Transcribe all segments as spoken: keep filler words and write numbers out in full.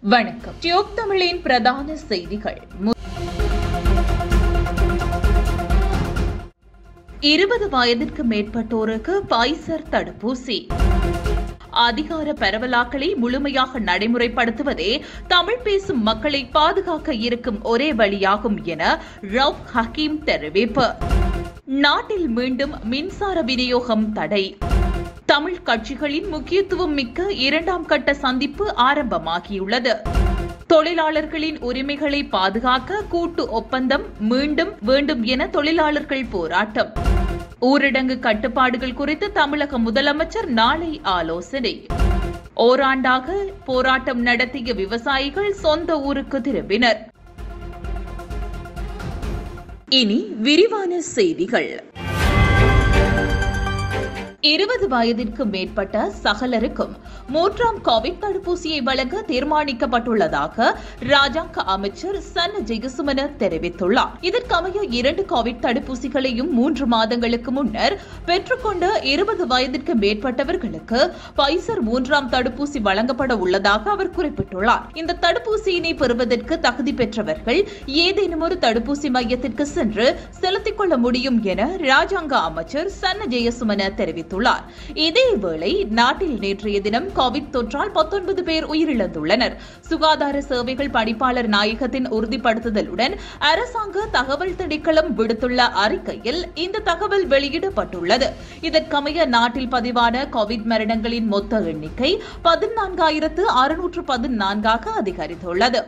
வணக்கம். டியூப் தமிழின் பிரதான செய்திகள். இருபது வயதிற்கு மேற்பட்டோருக்கு பைசர் தடுப்பூசி. அதிகார பரவலாக்களை முழுமையாக நடைமுறைப்படுத்துவதே தமிழ் பேசும் மக்களை பாதுகாக்க இருக்கும் ஒரே வழியாகும் என ரவுப் ஹக்கீம் தெரிவிப்பு. நாட்டில் மீண்டும் மின்சார விநியோகம் தடை. தமிழ் கட்சிகளின் முக்கியத்துவம் மிக்க இரண்டாம் கட்ட சந்திப்பு ஆரம்பமாகியுள்ளது. தொழிலாளர்களின் உரிமைகளை பாதுகாக்க கூட்டு ஒப்பந்தம் மீண்டும் வேண்டும் என தொழிலாளர்கள் போராட்டம். ஊரடங்கு கட்டுப்பாடுகள் குறித்து தமிழக முதலமைச்சர் நாளை ஆலோசனை. ஓராண்டாக போராட்டம் நடத்திய விவசாயிகள் சொந்த ஊருக்கு திரும்பினர். இனி விரிவான செய்திகள். இருபது வயதிற்கு மேற்பட்ட சகலருக்கும் மூன்றாம் கோவிட் தடுப்பூசியை வழங்க தீர்மானிக்கப்பட்டுள்ளதாக ராஜாங்க அமைச்சர் சன்ன ஜெயசுமன தெரிவித்துள்ளார். இதற்கமைய இரண்டு கோவிட் தடுப்பூசிகளையும் மூன்று மாதங்களுக்கு முன்னர் பெற்றுக்கொண்ட இருபது வயதிற்கு மேற்பட்டவர்களுக்கு பைசர் மூன்றாம் தடுப்பூசி வழங்கப்பட உள்ளதாக அவர் குறிப்பிட்டுள்ளார். இந்த தடுப்பூசியினை பெறுவதற்கு தகுதி பெற்றவர்கள் ஏதேனும் ஒரு தடுப்பூசி மையத்திற்கு சென்று செலுத்திக் கொள்ள முடியும் என ராஜாங்க அமைச்சர் சன்ன ஜெயசுமன தெரிவித்தார். இதேவேளை நாட்டில் நேற்றைய தினம் கோவிட் தொற்றால் பத்தொன்பது பேர் உயிரிழந்துள்ளனர். சுகாதார சேவைகள் பணிப்பாளர் நாயகத்தின் உறுதிப்படுத்துதலுடன் அரசாங்க தகவல் திணைக்களம் விடுத்துள்ள அறிக்கையில் இந்த தகவல் வெளியிடப்பட்டுள்ளது. இதற்கமைய நாட்டில் பதிவான கோவிட் மரணங்களின் மொத்த எண்ணிக்கை பதினான்காயிரத்து அறுநூற்று பதினான்காக அதிகரித்துள்ளது.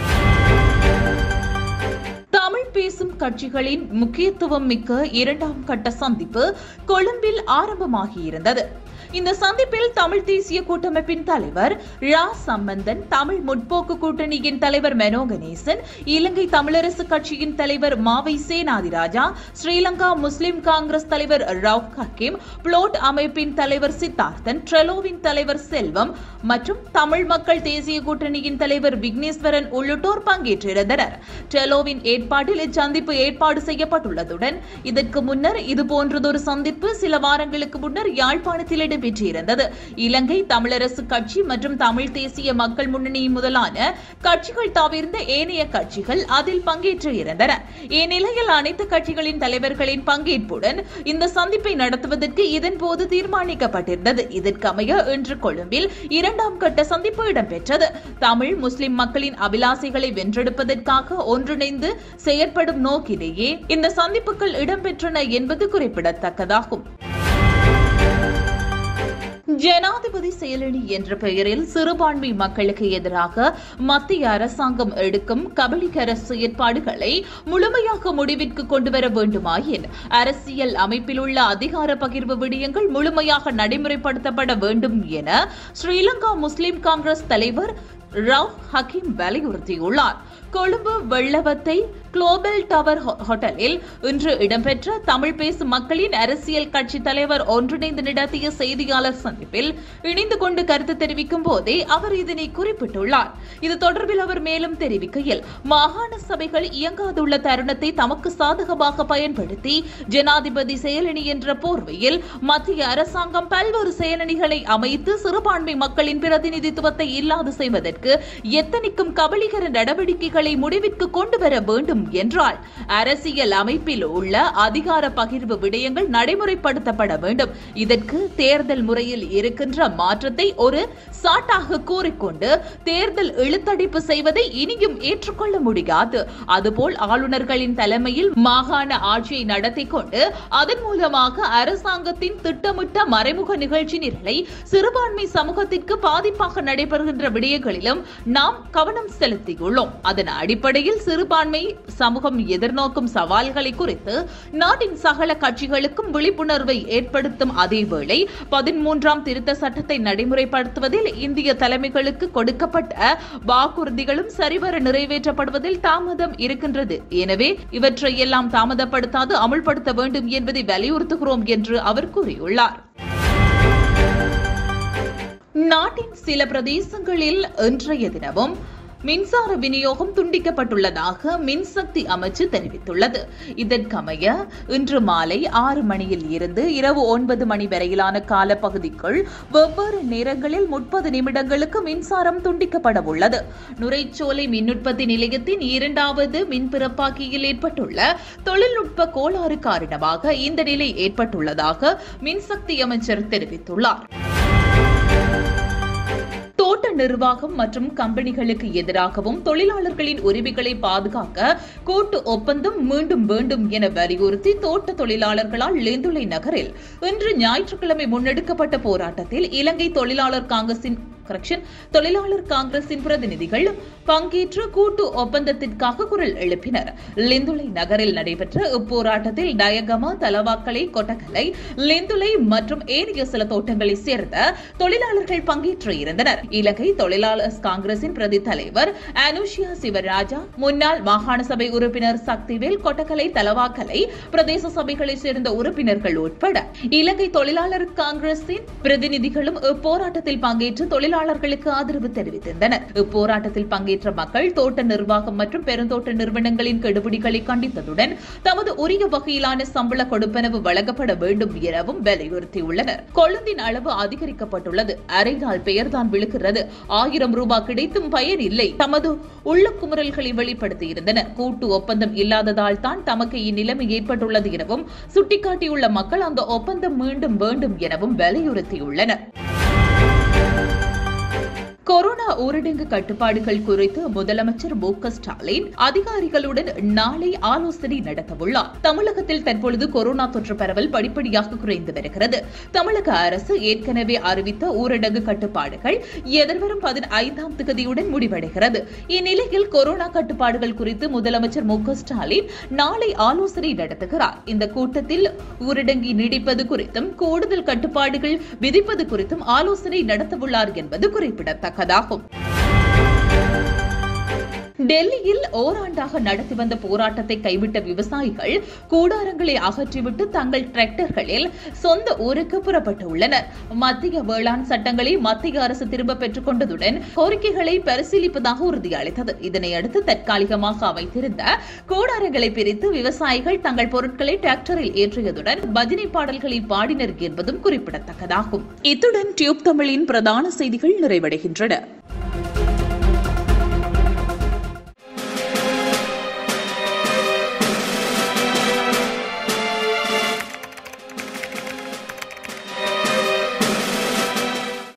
தமிழ் பேசும் கட்சிகளின் முக்கியத்துவம் மிக்க இரண்டாம் கட்ட சந்திப்பு கொழும்பில் ஆரம்பமாகியிருந்தது. இந்த சந்திப்பில் தமிழ் தேசிய கூட்டமைப்பின் தலைவர் ரா சம்பந்தன், தமிழ் முற்போக்கு கூட்டணியின் தலைவர் மெனோ கணேசன், இலங்கை தமிழரசு கட்சியின் தலைவர் மாவை சேனாதிராஜா, ஸ்ரீலங்கா முஸ்லிம் காங்கிரஸ் தலைவர் ரவுப் ஹக்கீம், புளோட் அமைப்பின் தலைவர் சித்தார்த்தன், ட்ரெலோவின் தலைவர் செல்வம் மற்றும் தமிழ் மக்கள் தேசிய கூட்டணியின் தலைவர் விக்னேஸ்வரன் உள்ளிட்டோர் பங்கேற்றிருந்தனர். ட்ரெலோவின் ஏற்பாட்டில் இச்சந்திப்பு ஏற்பாடு செய்யப்பட்டுள்ளதுடன் இதற்கு முன்னர் இதுபோன்றதொரு சந்திப்பு சில வாரங்களுக்கு முன்னர் யாழ்ப்பாணத்தில் இடம்பெற்றிருந்தது. இலங்கை தமிழரசு கட்சி மற்றும் தமிழ் தேசிய மக்கள் முன்னணி முதலான கட்சிகள் தவிர்ந்த ஏனைய கட்சிகள் அதில் பங்கேற்று இருந்தன. இந்நிலையில் அனைத்து கட்சிகளின் தலைவர்களின் பங்கேற்புடன் இந்த சந்திப்பை நடத்துவதற்கு இதன்போது தீர்மானிக்கப்பட்டிருந்தது. இதற்கமைய இன்று கொழும்பில் இரண்டாம் கட்ட சந்திப்பு இடம்பெற்றது. தமிழ் முஸ்லிம் மக்களின் அபிலாசைகளை வென்றெடுப்பதற்காக ஒன்றிணைந்து செயற்படும் நோக்கிலேயே இந்த சந்திப்புகள் இடம்பெற்றன என்பது குறிப்பிடத்தக்கதாகும். ஜனாதிபதி செயலணி என்ற பெயரில் சிறுபான்மை மக்களுக்கு எதிராக மத்திய அரசாங்கம் எடுக்கும் கபலீகர செயற்பாடுகளை முழுமையாக முடிவிற்கு கொண்டுவர வேண்டுமாயின் அரசியல் அமைப்பில் உள்ள அதிகார பகிர்வு விடயங்கள் முழுமையாக நடைமுறைப்படுத்தப்பட வேண்டும் என ஸ்ரீலங்கா முஸ்லிம் காங்கிரஸ் தலைவர் ரவுப் ஹக்கீம் வலியுறுத்தியுள்ளார். கொழும்பு வெள்ளவத்தை குளோபல் டவர் ஹோட்டலில் இன்று இடம்பெற்ற தமிழ் பேசும் மக்களின் அரசியல் கட்சி தலைவர் ஒன்றிணைந்து நடத்திய செய்தியாளர் சந்திப்பில் இணைந்து கொண்டு கருத்து தெரிவிக்கும் போதே அவர் இதனை குறிப்பிட்டுள்ளார். இது தொடர்பில் அவர் மேலும் தெரிவிக்கையில், மாகாண சபைகள் இயங்காதுள்ள தருணத்தை தமக்கு சாதகமாக பயன்படுத்தி ஜனாதிபதி செயலணி என்ற போர்வையில் மத்திய அரசாங்கம் பல்வேறு செயலணிகளை அமைத்து சிறுபான்மை மக்களின் பிரதிநிதித்துவத்தை இல்லாது செய்வதற்கு எத்தனைக்கும் கபலீகர நடவடிக்கைகளை முடிவிற்கு கொண்டு வர வேண்டும் என்றால் அரசியல் அமைப்பில் உள்ள அதிகார பகிர்வு விடயங்கள் நடைமுறைப்படுத்தப்பட வேண்டும். இதற்கு தேர்தல் முறையில் இருக்கின்ற மாற்றத்தை ஒரு சாட்டாக கூறிக்கொண்டு தேர்தல் இழுத்தடிப்பு செய்வதை இனியும் ஏற்றுக்கொள்ள முடியாது. அதுபோல் ஆளுநர்களின் தலைமையில் மாகாண ஆட்சியை நடத்தி கொண்டு அதன் மூலமாக அரசாங்கத்தின் திட்டமிட்ட மறைமுக நிகழ்ச்சி நிரலை சிறுபான்மை சமூகத்திற்கு பாதிப்பாக நடைபெறுகின்ற விடயங்களிலும் நாம் கவனம் செலுத்தியுள்ளோம். அதன் அடிப்படையில் சிறுபான்மை சமூகம் எதிர்நோக்கும் சவால்களை குறித்து நாட்டின் சகல கட்சிகளுக்கும் விழிப்புணர்வை ஏற்படுத்தும் அதேவேளை பதிமூன்றாம் திருத்த சட்டத்தை நடைமுறைப்படுத்துவதில் இந்திய தலைமைகளுக்கு கொடுக்கப்பட்ட வாக்குறுதிகளும் சரிவர நிறைவேற்றப்படுவதில் தாமதம் இருக்கின்றது. எனவே இவற்றையெல்லாம் தாமதப்படுத்தாது அமுல்படுத்த வேண்டும் என்பதை வலியுறுத்துகிறோம் என்று அவர் கூறியுள்ளார். நாட்டின் சில பிரதேசங்களில் இன்றைய தினமும் மின்சார விநியோகம் துண்டிக்கப்பட்டுள்ளதாக மின்சக்தி அமைச்சு தெரிவித்துள்ளது. இதற்கமைய இன்று மாலை ஆறு மணியில் இருந்து இரவு ஒன்பது மணி வரையிலான காலப்பகுதிக்குள் வெவ்வேறு நேரங்களில் முப்பது நிமிடங்களுக்கு மின்சாரம் துண்டிக்கப்பட உள்ளது. நுரைச்சோலை மின் உற்பத்தி நிலையத்தின் இரண்டாவது மின் பிறப்பாக்கியில் ஏற்பட்டுள்ள தொழில்நுட்ப கோளாறு காரணமாக இந்த நிலை ஏற்பட்டுள்ளதாக மின்சக்தி அமைச்சர் தெரிவித்துள்ளார். தோட்ட நிர்வாகம் மற்றும் கம்பெனிகளுக்கு எதிராகவும் தொழிலாளர்களின் உரிமைகளை பாதுகாக்க கூட்டு ஒப்பந்தம் மீண்டும் வேண்டும் என வலியுறுத்தி தோட்ட தொழிலாளர்களால் லேந்துளை நகரில் இன்று ஞாயிற்றுக்கிழமை முன்னெடுக்கப்பட்ட போராட்டத்தில் இலங்கை தொழிலாளர் காங்கிரசின் தொழிலாளர் காங்கிரசின் பிரதிநிதிகள் பங்கேற்று கூட்டு ஒப்பந்தத்திற்காக குரல் எழுப்பினர். லிந்துளை நகரில் நடைபெற்ற இப்போராட்டத்தில் டயகமா, தலவாக்கலை, கொட்டக்கலை, லிந்துளை மற்றும் ஏனைய சில தோட்டங்களைச் சேர்ந்த தொழிலாளர்கள் பங்கேற்று இருந்தனர். இலங்கை தொழிலாளர் காங்கிரசின் பிரதி தலைவர் அனுஷியா சிவராஜா, முன்னாள் மாகாண சபை உறுப்பினர் சக்திவேல், கொட்டக்கலை, தலவாக்கலை பிரதேச சபைகளைச் சேர்ந்த உறுப்பினர்கள் உட்பட இலங்கை தொழிலாளர் காங்கிரசின் பிரதிநிதிகளும் இப்போராட்டத்தில் பங்கேற்று தொழிலாளர் தொழிலாளர்களுக்கு ஆதரவு தெரிவித்திருந்தனர். இப்போராட்டத்தில் பங்கேற்ற மக்கள் தோட்ட நிர்வாகம் மற்றும் பெருந்தோட்ட நிறுவனங்களின் கெடுபிடிகளை கண்டித்ததுடன் தமது உரிய வகையிலான சம்பள கொடுப்பனவு வழங்கப்பட வேண்டும் எனவும் வலியுறுத்தியுள்ளனர். கொழுந்தின் அளவு அதிகரிக்கப்பட்டுள்ளது. அரை நாள் பெயர்தான் விழுகிறது. ஆயிரம் ரூபாய் கிடைத்தும் பயன் இல்லை. தமது உள்ள குமுறல்களை வெளிப்படுத்தியிருந்தனர். கூட்டு ஒப்பந்தம் இல்லாததால் தான் தமக்கு இந்நிலைமை ஏற்பட்டுள்ளது எனவும் சுட்டிக்காட்டியுள்ள மக்கள் அந்த ஒப்பந்தம் மீண்டும் வேண்டும் எனவும் வலியுறுத்தியுள்ளனர். கொரோனா ஊரடங்கு கட்டுப்பாடுகள் குறித்து முதலமைச்சர் மு க ஸ்டாலின் அதிகாரிகளுடன் நாளை ஆலோசனை நடத்தவுள்ளார். தமிழகத்தில் தற்பொழுது கொரோனா தொற்று பரவல் படிப்படியாக குறைந்து வருகிறது. தமிழக அரசு ஏற்கனவே அறிவித்த ஊரடங்கு கட்டுப்பாடுகள் எதிர்வரும் பதினைந்தாம் தேதியுடன் முடிவடைகிறது. இந்நிலையில் கொரோனா கட்டுப்பாடுகள் குறித்து முதலமைச்சர் மு க ஸ்டாலின் நாளை ஆலோசனை நடத்துகிறார். இந்த கூட்டத்தில் ஊரடங்கை நீடிப்பது குறித்தும் கூடுதல் கட்டுப்பாடுகள் விதிப்பது குறித்தும் ஆலோசனை நடத்தவுள்ளார் என்பது குறிப்பிடத்தக்கது. டெல்லியில் ஓராண்டாக நடத்தி வந்த போராட்டத்தை கைவிட்ட விவசாயிகள் கூடாரங்களை அகற்றிவிட்டு தங்கள் டிராக்டர்களில் சொந்த ஊருக்கு புறப்பட்டுள்ளனர். மத்திய வேளாண் சட்டங்களை மத்திய அரசு திரும்ப பெற்றுக் கொண்டதுடன் கோரிக்கைகளை பரிசீலிப்பதாக உறுதியளித்தது. இதனையடுத்து தற்காலிகமாக அமைத்திருந்த கூடாரங்களை பிரித்து விவசாயிகள் தங்கள் பொருட்களை டிராக்டரில் ஏற்றியதுடன் பஜனை பாடல்களை பாடினர் என்பதும் குறிப்பிடத்தக்கதாகும். இத்துடன் டியூப் தமிழின் பிரதான செய்திகள் நிறைவடைகின்றன.